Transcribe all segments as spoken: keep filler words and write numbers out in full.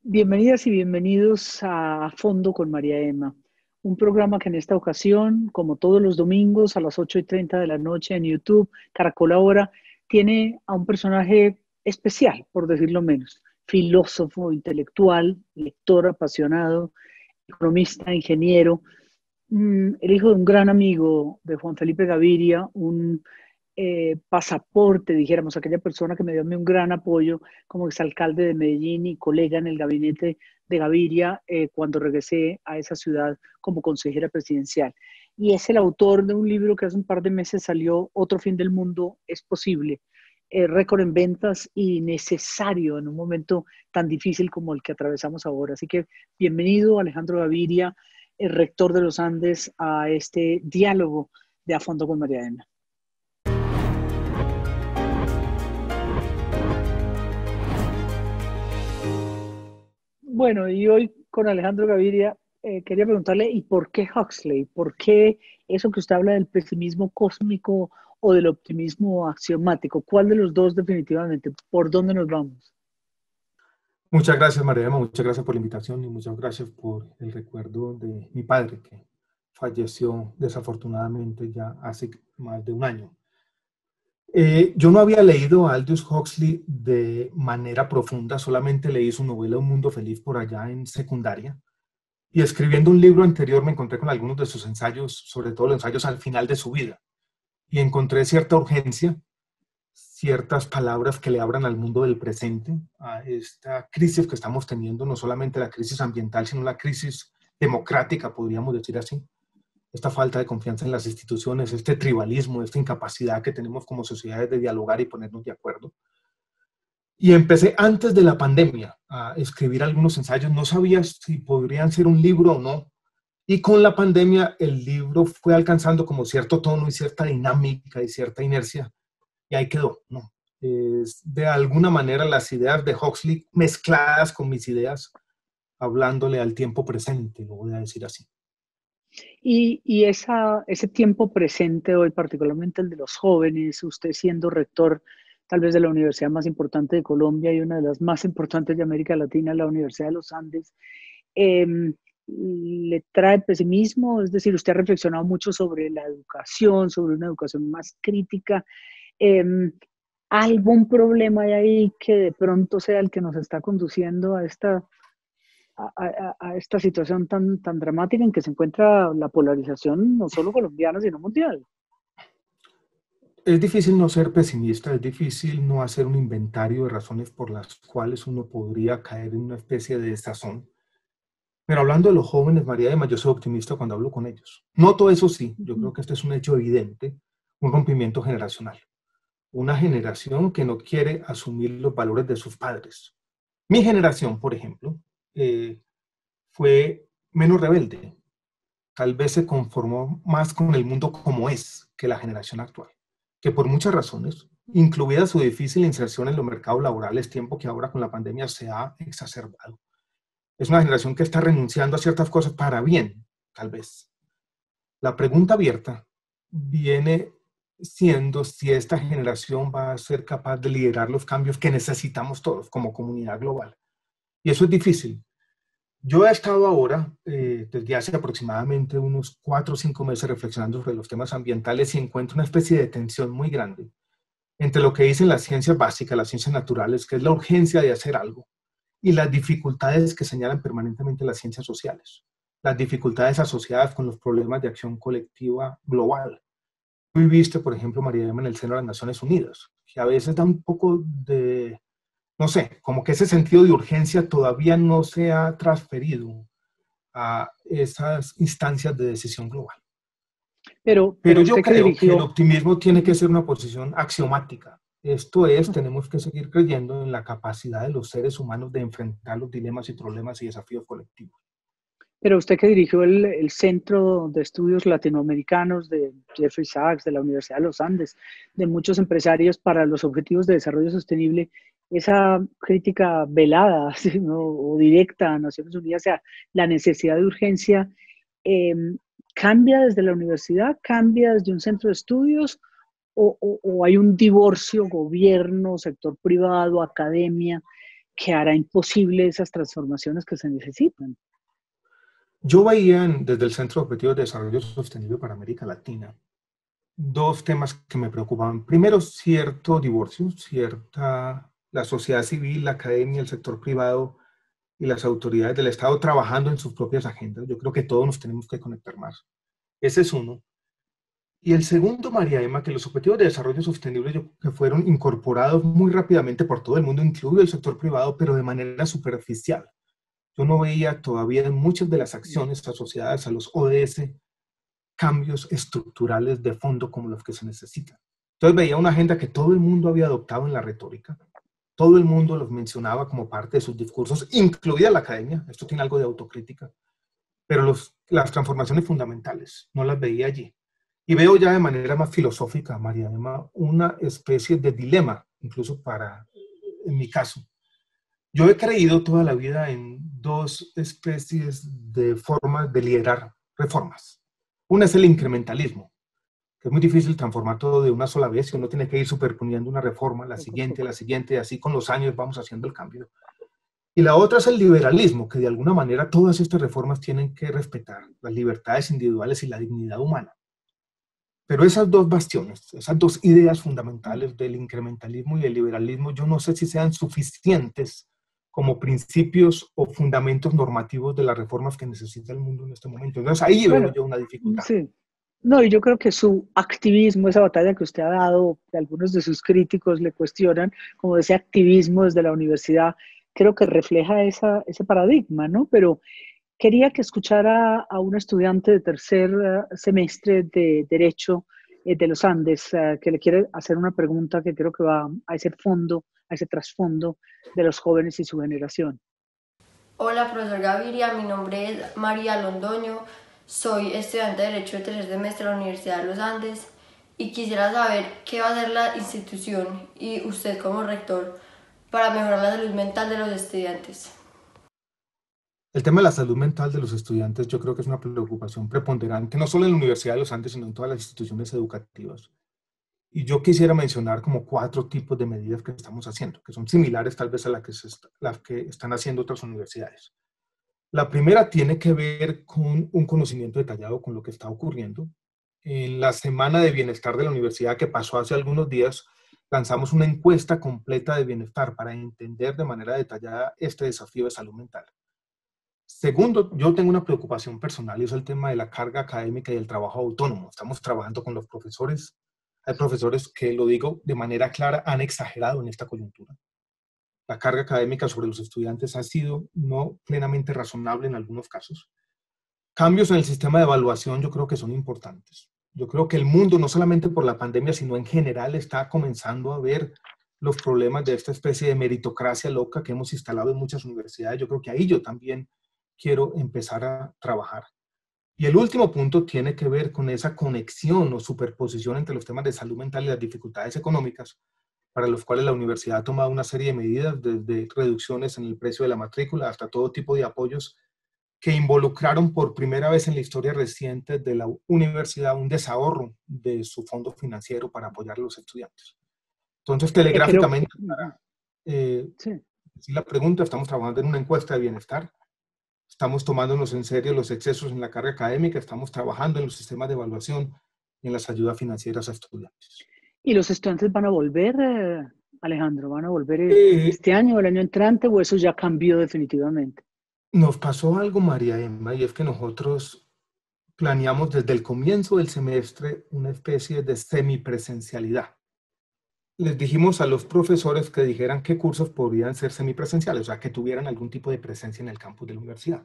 Bienvenidas y bienvenidos a Fondo con María Emma, un programa que en esta ocasión, como todos los domingos a las ocho y treinta de la noche en YouTube, Caracol Ahora, tiene a un personaje especial, por decirlo menos, filósofo, intelectual, lector apasionado, economista, ingeniero, mm, el hijo de un gran amigo de Juan Felipe Gaviria, un eh, pasaporte, dijéramos, aquella persona que me dio a mí un gran apoyo como exalcalde de Medellín y colega en el gabinete de Gaviria eh, cuando regresé a esa ciudad como consejera presidencial. Y es el autor de un libro que hace un par de meses salió, Otro fin del mundo es posible, eh, récord en ventas y necesario en un momento tan difícil como el que atravesamos ahora. Así que bienvenido, Alejandro Gaviria, el rector de los Andes, a este diálogo de A Fondo con María Elena. Bueno, y hoy con Alejandro Gaviria eh, quería preguntarle, ¿y por qué Huxley? ¿Por qué eso que usted habla del pesimismo cósmico o del optimismo axiomático? ¿Cuál de los dos definitivamente? ¿Por dónde nos vamos? Muchas gracias, María Emma, muchas gracias por la invitación y muchas gracias por el recuerdo de mi padre, que falleció desafortunadamente ya hace más de un año. Eh, yo no había leído a Aldous Huxley de manera profunda, solamente leí su novela Un Mundo Feliz por allá en secundaria, y escribiendo un libro anterior me encontré con algunos de sus ensayos, sobre todo los ensayos al final de su vida, y encontré cierta urgencia, ciertas palabras que le abran al mundo del presente, a esta crisis que estamos teniendo, no solamente la crisis ambiental, sino la crisis democrática, podríamos decir así. Esta falta de confianza en las instituciones, este tribalismo, esta incapacidad que tenemos como sociedades de dialogar y ponernos de acuerdo. Y empecé antes de la pandemia a escribir algunos ensayos, no sabía si podrían ser un libro o no. Y con la pandemia el libro fue alcanzando como cierto tono y cierta dinámica y cierta inercia, y ahí quedó, ¿no? Es de alguna manera las ideas de Huxley mezcladas con mis ideas, hablándole al tiempo presente, lo voy a decir así. Y, y esa, ese tiempo presente hoy, particularmente el de los jóvenes, usted siendo rector tal vez de la universidad más importante de Colombia y una de las más importantes de América Latina, la Universidad de los Andes, eh, ¿le trae pesimismo? Es decir, usted ha reflexionado mucho sobre la educación, sobre una educación más crítica. Eh, ¿Algún problema hay ahí que de pronto sea el que nos está conduciendo a esta, a, a, a esta situación tan, tan dramática en que se encuentra la polarización no solo colombiana, sino mundial? Es difícil no ser pesimista, es difícil no hacer un inventario de razones por las cuales uno podría caer en una especie de desazón. Pero hablando de los jóvenes, María Emma, yo soy optimista cuando hablo con ellos. Noto eso sí, yo creo que este es un hecho evidente, un rompimiento generacional. Una generación que no quiere asumir los valores de sus padres. Mi generación, por ejemplo, eh, fue menos rebelde. Tal vez se conformó más con el mundo como es que la generación actual, que por muchas razones, incluida su difícil inserción en los mercados laborales, tiempo que ahora con la pandemia se ha exacerbado. Es una generación que está renunciando a ciertas cosas para bien, tal vez. La pregunta abierta viene siendo si esta generación va a ser capaz de liderar los cambios que necesitamos todos como comunidad global. Y eso es difícil. Yo he estado ahora, eh, desde hace aproximadamente unos cuatro o cinco meses, reflexionando sobre los temas ambientales y encuentro una especie de tensión muy grande entre lo que dicen las ciencias básicas, las ciencias naturales, que es la urgencia de hacer algo, y las dificultades que señalan permanentemente las ciencias sociales, las dificultades asociadas con los problemas de acción colectiva global. Tú viviste, por ejemplo, María Emma, en el seno de las Naciones Unidas, que a veces da un poco de, no sé, como que ese sentido de urgencia todavía no se ha transferido a esas instancias de decisión global. Pero, pero Pero yo usted que creo que el dirigió, optimismo tiene que uh-huh. ser una posición axiomática. Esto es, tenemos que seguir creyendo en la capacidad de los seres humanos de enfrentar los dilemas y problemas y desafíos colectivos. Pero usted que dirigió el, el Centro de Estudios Latinoamericanos de Jeffrey Sachs, de la Universidad de los Andes, de muchos empresarios para los Objetivos de Desarrollo Sostenible, esa crítica velada, ¿sí?, ¿no?, o directa a Naciones Unidas, o sea, la necesidad de urgencia, eh, ¿cambia desde la universidad? ¿Cambia desde un centro de estudios? ¿O, o, o hay un divorcio gobierno, sector privado, academia, que hará imposible esas transformaciones que se necesitan. Yo veía en, desde el Centro de Objetivos de Desarrollo Sostenible para América Latina dos temas que me preocupaban. Primero, cierto divorcio, cierta, la sociedad civil, la academia, el sector privado y las autoridades del Estado trabajando en sus propias agendas. Yo creo que todos nos tenemos que conectar más. Ese es uno. Y el segundo, María Emma, que los objetivos de desarrollo sostenible yo, que fueron incorporados muy rápidamente por todo el mundo, incluido el sector privado, pero de manera superficial. Yo no veía todavía en muchas de las acciones asociadas a los O D S cambios estructurales de fondo como los que se necesitan. Entonces veía una agenda que todo el mundo había adoptado en la retórica, todo el mundo los mencionaba como parte de sus discursos, incluida la academia, esto tiene algo de autocrítica, pero los, las transformaciones fundamentales no las veía allí. Y veo ya de manera más filosófica, María Emma, una especie de dilema, incluso para, en mi caso. Yo he creído toda la vida en dos especies de formas de liderar reformas. Una es el incrementalismo, que es muy difícil transformar todo de una sola vez, y uno tiene que ir superponiendo una reforma, la siguiente, la siguiente, y así con los años vamos haciendo el cambio. Y la otra es el liberalismo, que de alguna manera todas estas reformas tienen que respetar las libertades individuales y la dignidad humana. Pero esas dos bastiones, esas dos ideas fundamentales del incrementalismo y el liberalismo, yo no sé si sean suficientes como principios o fundamentos normativos de las reformas que necesita el mundo en este momento. Entonces ahí Bueno, veo yo una dificultad. Sí. No, y yo creo que su activismo, esa batalla que usted ha dado, que algunos de sus críticos le cuestionan, como ese activismo desde la universidad, creo que refleja esa, ese paradigma, ¿no? Pero quería que escuchara a un estudiante de tercer uh, semestre de Derecho eh, de los Andes, uh, que le quiere hacer una pregunta que creo que va a ese fondo, a ese trasfondo de los jóvenes y su generación. Hola, profesor Gaviria, mi nombre es María Londoño, soy estudiante de Derecho de tercer semestre de la Universidad de los Andes y quisiera saber qué va a hacer la institución y usted como rector para mejorar la salud mental de los estudiantes. El tema de la salud mental de los estudiantes yo creo que es una preocupación preponderante, no solo en la Universidad de los Andes, sino en todas las instituciones educativas. Y yo quisiera mencionar como cuatro tipos de medidas que estamos haciendo, que son similares tal vez a las que, se est- las que están haciendo otras universidades. La primera tiene que ver con un conocimiento detallado con lo que está ocurriendo. En la Semana de Bienestar de la Universidad que pasó hace algunos días, lanzamos una encuesta completa de bienestar para entender de manera detallada este desafío de salud mental. Segundo, yo tengo una preocupación personal y es el tema de la carga académica y el trabajo autónomo. Estamos trabajando con los profesores. Hay profesores que, lo digo de manera clara, han exagerado en esta coyuntura. La carga académica sobre los estudiantes ha sido no plenamente razonable en algunos casos. Cambios en el sistema de evaluación yo creo que son importantes. Yo creo que el mundo, no solamente por la pandemia, sino en general, está comenzando a ver los problemas de esta especie de meritocracia loca que hemos instalado en muchas universidades. Yo creo que ahí yo también quiero empezar a trabajar. Y el último punto tiene que ver con esa conexión o superposición entre los temas de salud mental y las dificultades económicas, para los cuales la universidad ha tomado una serie de medidas, desde reducciones en el precio de la matrícula hasta todo tipo de apoyos que involucraron por primera vez en la historia reciente de la universidad un desahorro de su fondo financiero para apoyar a los estudiantes. Entonces, Que creo, telegráficamente, para eh, sí. decir la pregunta, estamos trabajando en una encuesta de bienestar. Estamos tomándonos en serio los excesos en la carga académica, estamos trabajando en los sistemas de evaluación y en las ayudas financieras a estudiantes. ¿Y los estudiantes van a volver, eh, Alejandro? ¿Van a volver eh, Eh, este año o el año entrante o eso ya cambió definitivamente? nos pasó algo, María Emma, y es que nosotros planeamos desde el comienzo del semestre una especie de semipresencialidad. Les dijimos a los profesores que dijeran qué cursos podrían ser semipresenciales, o sea, que tuvieran algún tipo de presencia en el campus de la universidad.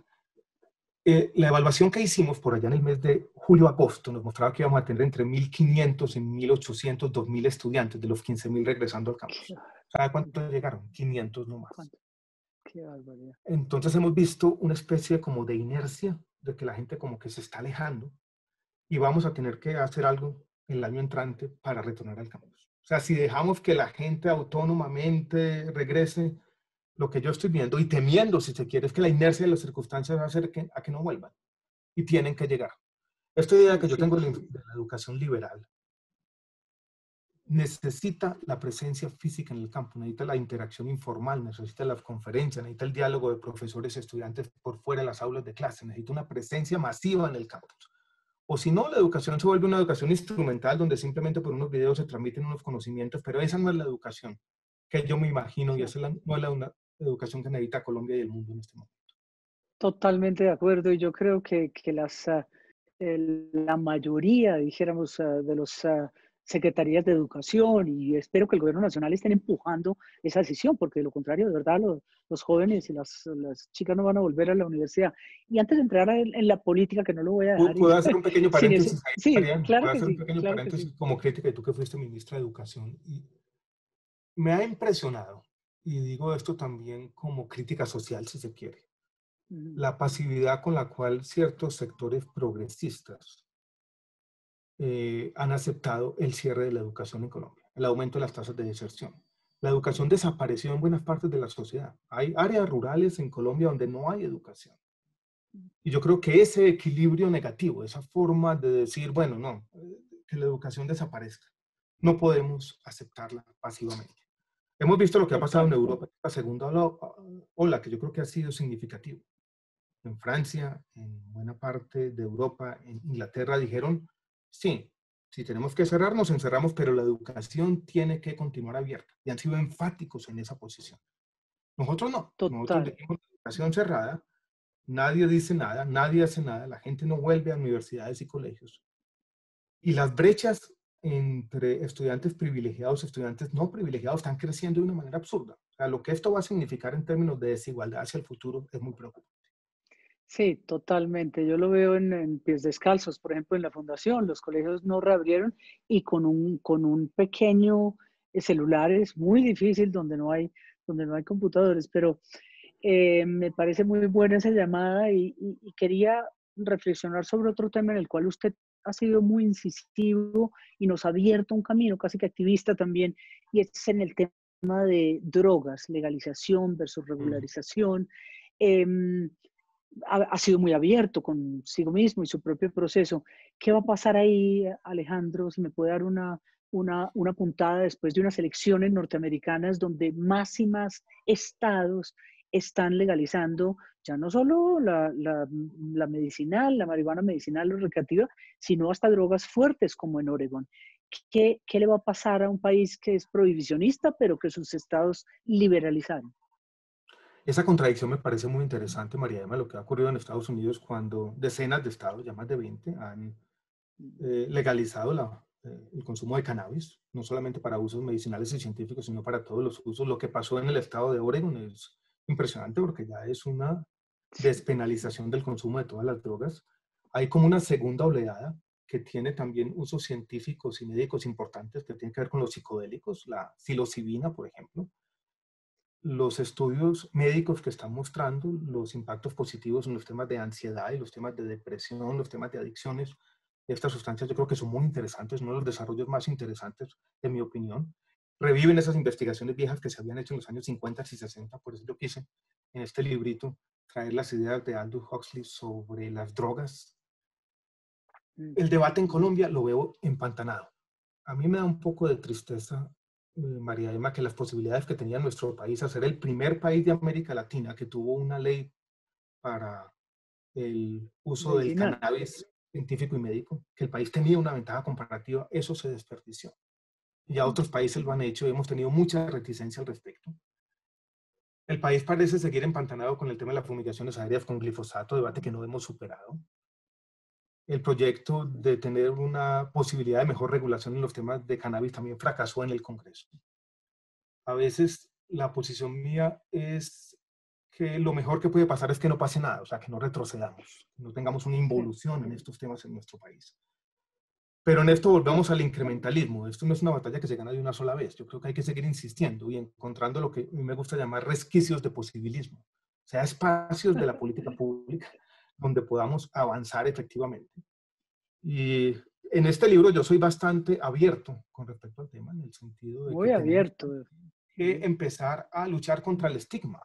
Eh, la evaluación que hicimos por allá en el mes de julio-agosto nos mostraba que íbamos a tener entre mil quinientos y mil ochocientos, dos mil estudiantes de los quince mil regresando al campus. ¿Sabe cuántos llegaron? quinientos no más. ¿Cuánto? Qué barbaridad. Entonces hemos visto una especie como de inercia, de que la gente como que se está alejando y vamos a tener que hacer algo el año entrante para retornar al campus. O sea, si dejamos que la gente autónomamente regrese, lo que yo estoy viendo y temiendo, si se quiere, es que la inercia de las circunstancias va a hacer que, a que no vuelvan y tienen que llegar. Esta idea Sí, que yo sí. tengo de la educación liberal necesita la presencia física en el campo, necesita la interacción informal, necesita las conferencias, necesita el diálogo de profesores y estudiantes por fuera de las aulas de clase, necesita una presencia masiva en el campus. O si no, la educación se vuelve una educación instrumental donde simplemente por unos videos se transmiten unos conocimientos, pero esa no es la educación que yo me imagino, y esa es la, no es la una, educación que necesita Colombia y el mundo en este momento. Totalmente de acuerdo, y yo creo que, que las, uh, el, la mayoría, dijéramos, uh, de los uh, secretarías de educación, y espero que el gobierno nacional estén empujando esa decisión, porque de lo contrario, de verdad, los, los jóvenes y las, las chicas no van a volver a la universidad. Y antes de entrar en, en la política, que no lo voy a dejar ir, ¿Puedo hacer un pequeño paréntesis ahí, sí, Mariana? claro ¿Puedo que hacer un sí, pequeño claro que paréntesis sí. como crítica, y tú que fuiste ministra de Educación? Y me ha impresionado, y digo esto también como crítica social, si se quiere, uh-huh. la pasividad con la cual ciertos sectores progresistas eh, han aceptado el cierre de la educación en Colombia, el aumento de las tasas de deserción. La educación desapareció en buenas partes de la sociedad. Hay áreas rurales en Colombia donde no hay educación. Y yo creo que ese equilibrio negativo, esa forma de decir, bueno, no, que la educación desaparezca, no podemos aceptarla pasivamente. Hemos visto lo que ha pasado en Europa, la segunda ola, que yo creo que ha sido significativo. En Francia, en buena parte de Europa, en Inglaterra, dijeron, sí, si tenemos que cerrar, nos encerramos, pero la educación tiene que continuar abierta. Y han sido enfáticos en esa posición. Nosotros no. Total. Nosotros dejamos la educación cerrada, nadie dice nada, nadie hace nada, la gente no vuelve a universidades y colegios. Y las brechas entre estudiantes privilegiados y estudiantes no privilegiados están creciendo de una manera absurda. O sea, lo que esto va a significar en términos de desigualdad hacia el futuro es muy preocupante. Sí, totalmente. Yo lo veo en, en Pies Descalzos, por ejemplo, en la fundación. Los colegios no reabrieron y con un, con un pequeño celular es muy difícil donde no hay, donde no hay computadores. Pero eh, me parece muy buena esa llamada y, y, y quería reflexionar sobre otro tema en el cual usted ha sido muy incisivo y nos ha abierto un camino casi que activista también, y es en el tema de drogas, legalización versus regularización. Eh, ha, ha sido muy abierto consigo mismo y su propio proceso. ¿Qué va a pasar ahí, Alejandro? Si me puede dar una, una, una puntada después de unas elecciones norteamericanas donde más y más estados están legalizando ya no solo la, la, la medicinal, la marihuana medicinal o recreativa, sino hasta drogas fuertes como en Oregón. ¿Qué, ¿Qué le va a pasar a un país que es prohibicionista, pero que sus estados liberalizaron? Esa contradicción me parece muy interesante, María Emma, lo que ha ocurrido en Estados Unidos cuando decenas de estados, ya más de veinte, han eh, legalizado la, eh, el consumo de cannabis, no solamente para usos medicinales y científicos, sino para todos los usos. Lo que pasó en el estado de Oregon es impresionante porque ya es una despenalización del consumo de todas las drogas. Hay como una segunda oleada que tiene también usos científicos y médicos importantes que tienen que ver con los psicodélicos, la psilocibina, por ejemplo. Los estudios médicos que están mostrando los impactos positivos en los temas de ansiedad y los temas de depresión, los temas de adicciones, estas sustancias yo creo que son muy interesantes, uno de los desarrollos más interesantes, en mi opinión. Reviven esas investigaciones viejas que se habían hecho en los años cincuenta y sesenta, por eso yo quise en este librito traer las ideas de Aldous Huxley sobre las drogas. El debate en Colombia lo veo empantanado. A mí me da un poco de tristeza, María Emma, que las posibilidades que tenía nuestro país a ser el primer país de América Latina que tuvo una ley para el uso medicinal del cannabis científico y médico, que el país tenía una ventaja comparativa, eso se desperdició. Y ya otros países lo han hecho y hemos tenido mucha reticencia al respecto. El país parece seguir empantanado con el tema de las fumigaciones aéreas con glifosato, debate que no hemos superado. El proyecto de tener una posibilidad de mejor regulación en los temas de cannabis también fracasó en el Congreso. A veces la posición mía es que lo mejor que puede pasar es que no pase nada, o sea, que no retrocedamos, que no tengamos una involución en estos temas en nuestro país. Pero en esto volvamos al incrementalismo. Esto no es una batalla que se gana de una sola vez. Yo creo que hay que seguir insistiendo y encontrando lo que a mí me gusta llamar resquicios de posibilismo. O sea, espacios de la política pública donde podamos avanzar efectivamente. Y en este libro yo soy bastante abierto con respecto al tema, en el sentido de Muy que abierto. tenemos que empezar a luchar contra el estigma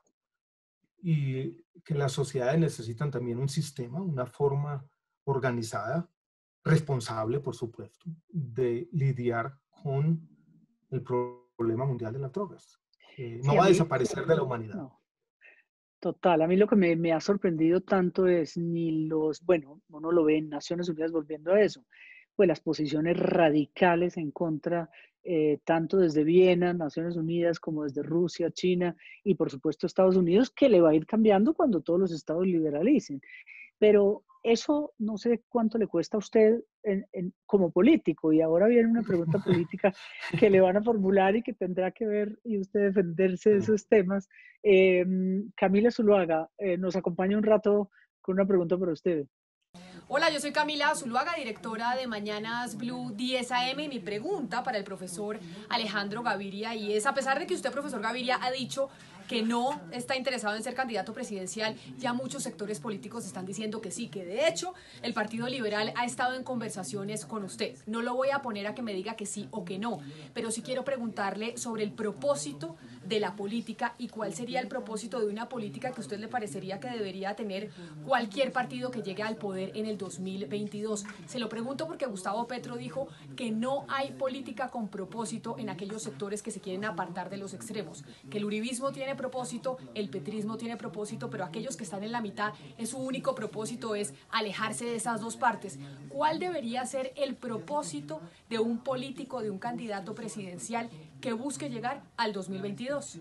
y que las sociedades necesitan también un sistema, una forma organizada, responsable, por supuesto, de lidiar con el problema mundial de las drogas. Eh, no Sí, a va a mí, desaparecer de la humanidad. no, total. A mí lo que me, me ha sorprendido tanto es ni los, bueno, uno lo ve en Naciones Unidas volviendo a eso, pues las posiciones radicales en contra, eh, tanto desde Viena, Naciones Unidas, como desde Rusia, China y por supuesto Estados Unidos, que le va a ir cambiando cuando todos los estados liberalicen. Pero eso no sé cuánto le cuesta a usted en, en, como político. Y ahora viene una pregunta política que le van a formular y que tendrá que ver y usted defenderse de esos temas. Eh, Camila Zuluaga, eh, nos acompaña un rato con una pregunta para usted. Hola, yo soy Camila Zuluaga, directora de Mañanas Blue diez A M, y mi pregunta para el profesor Alejandro Gaviria, y es, a pesar de que usted, profesor Gaviria, ha dicho que no está interesado en ser candidato presidencial, ya muchos sectores políticos están diciendo que sí, que de hecho el Partido Liberal ha estado en conversaciones con usted. No lo voy a poner a que me diga que sí o que no, pero sí quiero preguntarle sobre el propósito de la política y cuál sería el propósito de una política que a usted le parecería que debería tener cualquier partido que llegue al poder en el dos mil veintidós. Se lo pregunto porque Gustavo Petro dijo que no hay política con propósito en aquellos sectores que se quieren apartar de los extremos, que el uribismo tiene propósito, el petrismo tiene propósito, pero aquellos que están en la mitad, es su único propósito es alejarse de esas dos partes. ¿Cuál debería ser el propósito de un político, de un candidato presidencial que busque llegar al dos mil veintidós?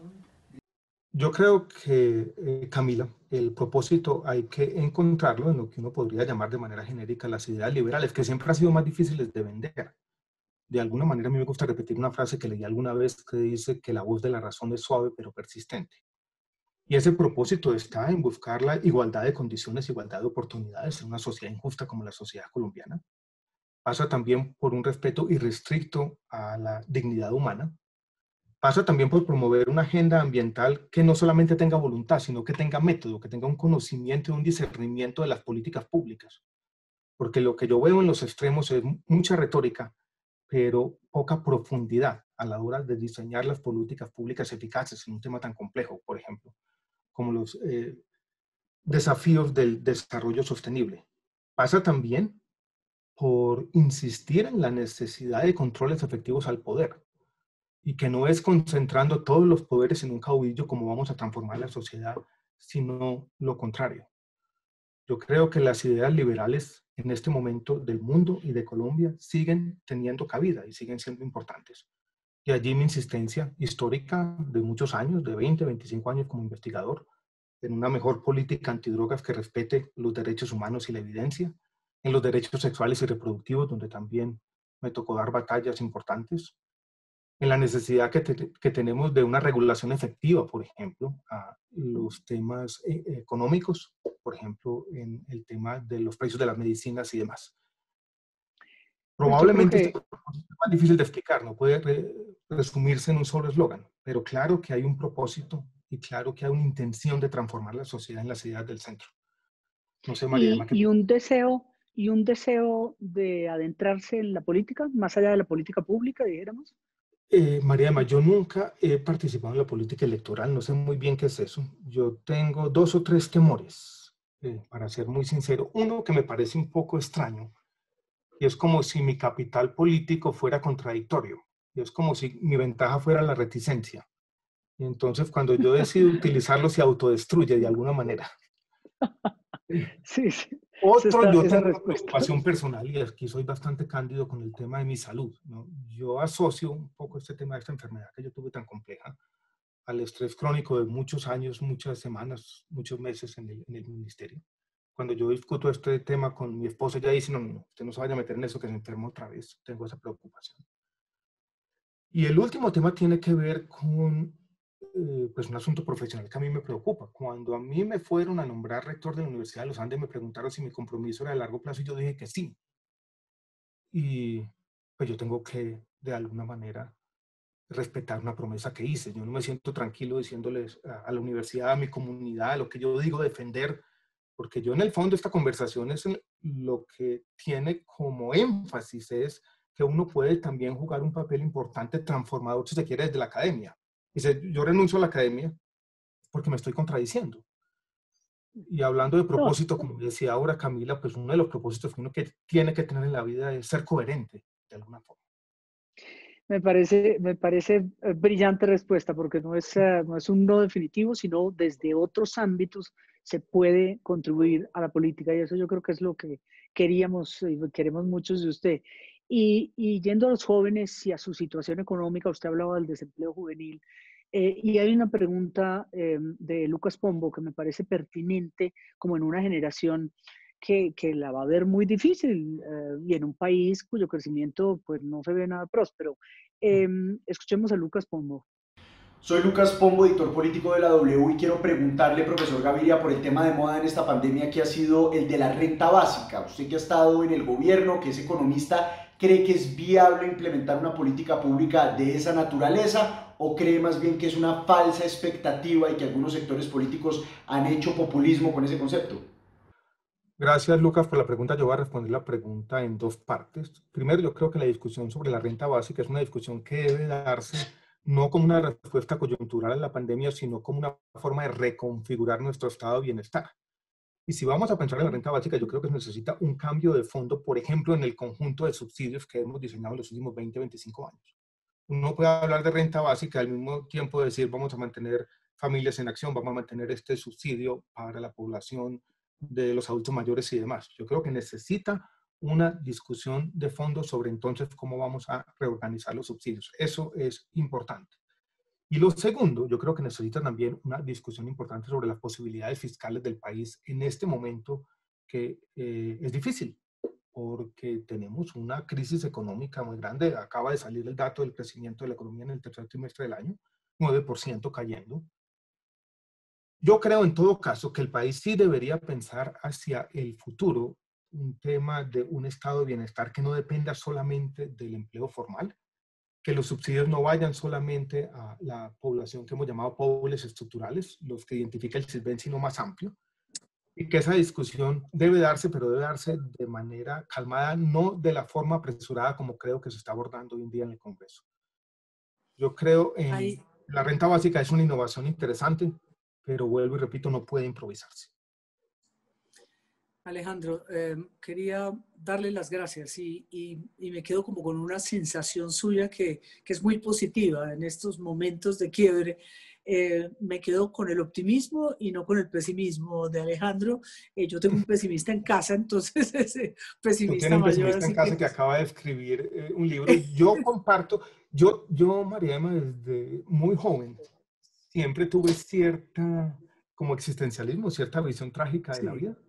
Yo creo que, eh, Camila, el propósito hay que encontrarlo en lo que uno podría llamar de manera genérica las ideas liberales, que siempre han sido más difíciles de vender. De alguna manera a mí me gusta repetir una frase que leí alguna vez que dice que la voz de la razón es suave pero persistente. Y ese propósito está en buscar la igualdad de condiciones, igualdad de oportunidades en una sociedad injusta como la sociedad colombiana. Pasa también por un respeto irrestricto a la dignidad humana. Pasa también por promover una agenda ambiental que no solamente tenga voluntad, sino que tenga método, que tenga un conocimiento y un discernimiento de las políticas públicas. Porque lo que yo veo en los extremos es mucha retórica, pero poca profundidad a la hora de diseñar las políticas públicas eficaces en un tema tan complejo, por ejemplo, como los eh, desafíos del desarrollo sostenible. Pasa también por insistir en la necesidad de controles efectivos al poder, y que no es concentrando todos los poderes en un caudillo como vamos a transformar la sociedad, sino lo contrario. Yo creo que las ideas liberales en este momento del mundo y de Colombia siguen teniendo cabida y siguen siendo importantes. Y allí mi insistencia histórica de muchos años, de veinte, veinticinco años como investigador, en una mejor política antidrogas que respete los derechos humanos y la evidencia, en los derechos sexuales y reproductivos, donde también me tocó dar batallas importantes, en la necesidad que, te, que tenemos de una regulación efectiva, por ejemplo, a los temas eh, económicos, por ejemplo, en el tema de los precios de las medicinas y demás. Probablemente Pues esto es más difícil de explicar, no puede re, resumirse en un solo eslogan, pero claro que hay un propósito y claro que hay una intención de transformar la sociedad en las ideas del centro. No sé, María Emma, y, ¿qué y un deseo y un deseo de adentrarse en la política, más allá de la política pública, dijéramos. Eh, María Emma, yo nunca he participado en la política electoral, no sé muy bien qué es eso. Yo tengo dos o tres temores, eh, para ser muy sincero. Uno que me parece un poco extraño, y es como si mi capital político fuera contradictorio, y es como si mi ventaja fuera la reticencia. Y entonces cuando yo decido utilizarlo se autodestruye de alguna manera. Sí, sí. Otro, Esta, yo esa tengo una respuesta. preocupación personal y aquí soy bastante cándido con el tema de mi salud, ¿no? Yo asocio un poco este tema de esta enfermedad que yo tuve tan compleja al estrés crónico de muchos años, muchas semanas, muchos meses en el, en el ministerio. Cuando yo discuto este tema con mi esposa, ella dice, no, no, no, usted no se vaya a meter en eso que se enferma otra vez, tengo esa preocupación. Y el último tema tiene que ver con eh, pues un asunto profesional que a mí me preocupa. Cuando a mí me fueron a nombrar rector de la Universidad de los Andes, me preguntaron si mi compromiso era de largo plazo y yo dije que sí. Y pues yo tengo que, de alguna manera, respetar una promesa que hice. Yo no me siento tranquilo diciéndoles a, a la universidad, a mi comunidad, a lo que yo digo defender, porque yo en el fondo esta conversación es lo que tiene como énfasis es que uno puede también jugar un papel importante transformador, si se quiere, desde la academia. Dice, yo renuncio a la academia porque me estoy contradiciendo. Y hablando de No, propósito, como decía ahora Camila, pues uno de los propósitos que uno que tiene que tener en la vida es ser coherente, de alguna forma. Me parece, me parece eh, brillante respuesta, porque no es, eh, no es un no definitivo, sino desde otros ámbitos se puede contribuir a la política, y eso yo creo que es lo que queríamos y queremos muchos de usted. Y, y yendo a los jóvenes y a su situación económica, usted hablaba del desempleo juvenil, eh, y hay una pregunta eh, de Lucas Pombo que me parece pertinente, como en una generación que, que la va a ver muy difícil, eh, y en un país cuyo crecimiento pues no se ve nada próspero. Eh, escuchemos a Lucas Pombo. Soy Lucas Pombo, editor político de la W, y quiero preguntarle, profesor Gaviria, por el tema de moda en esta pandemia que ha sido el de la renta básica. Usted que ha estado en el gobierno, que es economista, ¿cree que es viable implementar una política pública de esa naturaleza o cree más bien que es una falsa expectativa y que algunos sectores políticos han hecho populismo con ese concepto? Gracias, Lucas, por la pregunta. Yo voy a responder la pregunta en dos partes. Primero, yo creo que la discusión sobre la renta básica es una discusión que debe darse no como una respuesta coyuntural a la pandemia, sino como una forma de reconfigurar nuestro estado de bienestar. Y si vamos a pensar en la renta básica, yo creo que se necesita un cambio de fondo, por ejemplo, en el conjunto de subsidios que hemos diseñado en los últimos veinte, veinticinco años. Uno puede hablar de renta básica y al mismo tiempo decir vamos a mantener familias en acción, vamos a mantener este subsidio para la población de los adultos mayores y demás. Yo creo que necesita una discusión de fondo sobre entonces cómo vamos a reorganizar los subsidios. Eso es importante. Y lo segundo, yo creo que necesita también una discusión importante sobre las posibilidades fiscales del país en este momento que eh, es difícil, porque tenemos una crisis económica muy grande. Acaba de salir el dato del crecimiento de la economía en el tercer trimestre del año, nueve por ciento cayendo. Yo creo en todo caso que el país sí debería pensar hacia el futuro un tema de un estado de bienestar que no dependa solamente del empleo formal, que los subsidios no vayan solamente a la población que hemos llamado pobres estructurales, los que identifica el CISBEN, sino más amplio, y que esa discusión debe darse, pero debe darse de manera calmada, no de la forma apresurada como creo que se está abordando hoy en día en el Congreso. Yo creo en Ahí. la renta básica es una innovación interesante, pero vuelvo y repito, no puede improvisarse. Alejandro, eh, quería darle las gracias y, y, y me quedo como con una sensación suya que, que es muy positiva en estos momentos de quiebre. Eh, me quedo con el optimismo y no con el pesimismo de Alejandro. Eh, yo tengo un pesimista en casa, entonces ese pesimista mayor. Un pesimista pesimista en casa que... que acaba de escribir eh, un libro. Yo comparto, yo, yo, María Emma, desde muy joven, siempre tuve cierta, como existencialismo, cierta visión trágica de sí. la vida.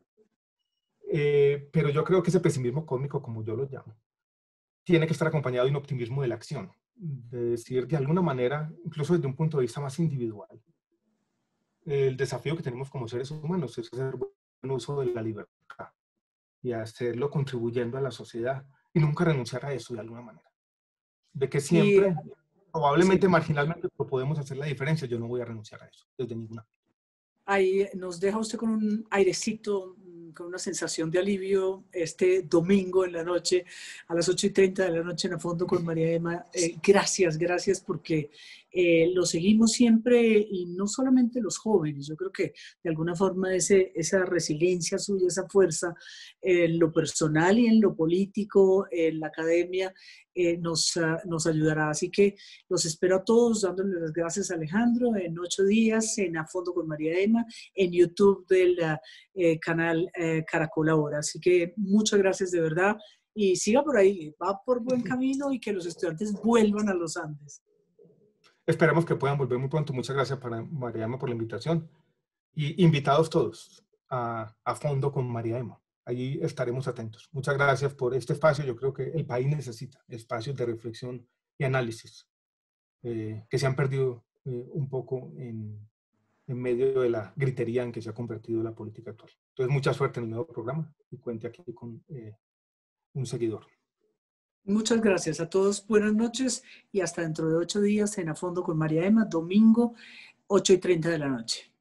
Eh, pero yo creo que ese pesimismo cósmico, como yo lo llamo, tiene que estar acompañado de un optimismo de la acción, de decir de alguna manera, incluso desde un punto de vista más individual, el desafío que tenemos como seres humanos es hacer buen uso de la libertad y hacerlo contribuyendo a la sociedad y nunca renunciar a eso de alguna manera. De que siempre, y, probablemente sí. marginalmente, podemos hacer la diferencia, yo no voy a renunciar a eso, desde ninguna. Ahí nos deja usted con un airecito, con una sensación de alivio este domingo en la noche, a las ocho y treinta de la noche en A Fondo con María Emma. Eh, gracias, gracias porque eh, lo seguimos siempre y no solamente los jóvenes. Yo creo que de alguna forma ese, esa resiliencia suya, esa fuerza en lo personal y en lo político, en la academia, eh, nos, uh, nos ayudará. Así que los espero a todos dándole las gracias a Alejandro en ocho días en A Fondo con María Emma, en YouTube del uh, eh, canal eh, Caracol Ahora. Así que muchas gracias de verdad y siga por ahí, va por buen camino y que los estudiantes vuelvan a los Andes. Esperamos que puedan volver muy pronto. Muchas gracias para María Emma por la invitación y invitados todos a, a Fondo con María Emma. Allí estaremos atentos. Muchas gracias por este espacio. Yo creo que el país necesita espacios de reflexión y análisis eh, que se han perdido eh, un poco en, en medio de la gritería en que se ha convertido la política actual. Entonces, mucha suerte en el nuevo programa y cuente aquí con eh, un seguidor. Muchas gracias a todos. Buenas noches y hasta dentro de ocho días en A Fondo con María Emma, domingo, ocho y treinta de la noche.